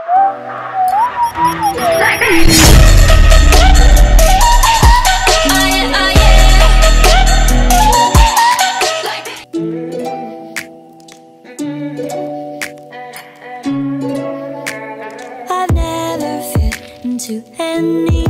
I've never fit into any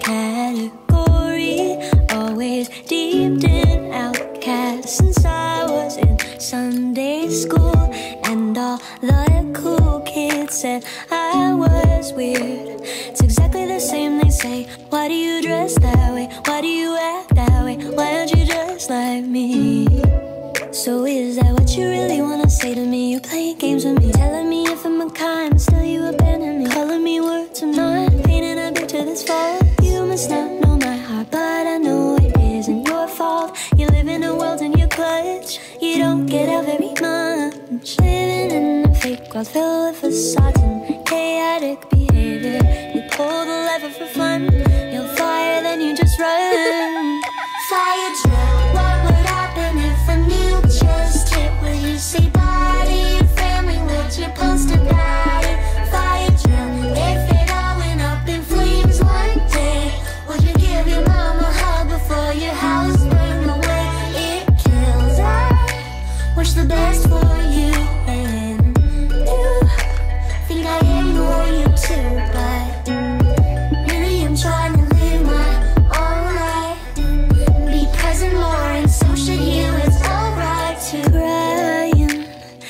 category, always deep in outcast since I was in Sunday school, and all the cool kids said I was weird. It's exactly the same, they say. Why do you dress that way? Why do you act that way? Why aren't you just like me? So is that what you really wanna say to me? You playing games with me, telling me if I'm a kind, but still you abandon me, calling me words I'm not, painting a picture that's false. You must not know my heart, but I know it isn't your fault. You live in a world in your clutch, you don't get out very much. Living in a fake world filled with facades and chaotic behavior. You pull the lever for fun, you'll fire, then you just run. Fire drill, what would happen if a nuke just hit? Will you say bye to your family? Would you post about it? Fire drill, if it all went up in flames one day, would you give your mom a hug before your house burned away? It kills, I wish the best for you, and you think I ignore you too, but really I'm trying to live my own life, be present more, and so should you. It's alright to crying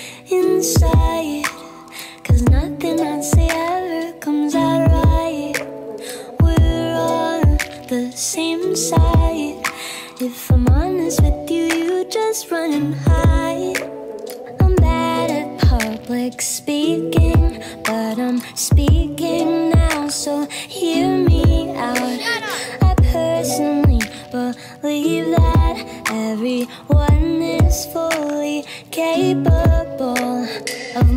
inside, 'cause nothing I say ever comes out right. We're on the same side. If I'm honest with you, you just run and hide. I'm bad at public speaking, but I'm speaking now, so hear me out. I personally believe that everyone is fully capable of